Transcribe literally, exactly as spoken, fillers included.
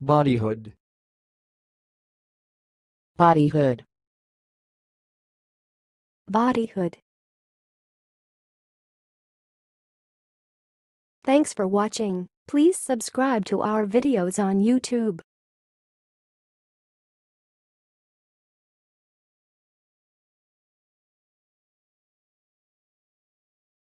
bodyhood, bodyhood, bodyhood. Thanks for watching. Please subscribe to our videos on YouTube.